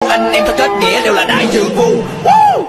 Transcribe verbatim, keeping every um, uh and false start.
anh em thân kết nghĩa đều là đại trượng phu. Woo!